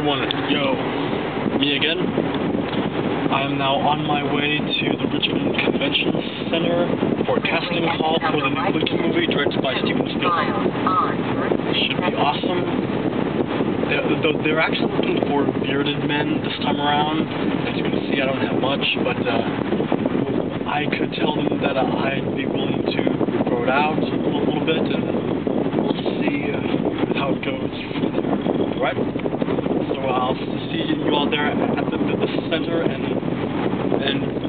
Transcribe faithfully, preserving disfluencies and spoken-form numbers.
everyone, yo, me again. I am now on my way to the Richmond Convention Center for a casting call for the new Lincoln movie directed by Steven Spielberg. It should be awesome. They're, they're actually looking for bearded men this time around. As you can see, I don't have much, but uh, I could tell them that I'd be willing to grow it out a little, little bit, and we'll see uh, how it goes from there. Right? So I'll see you all there at the, the, the center, and and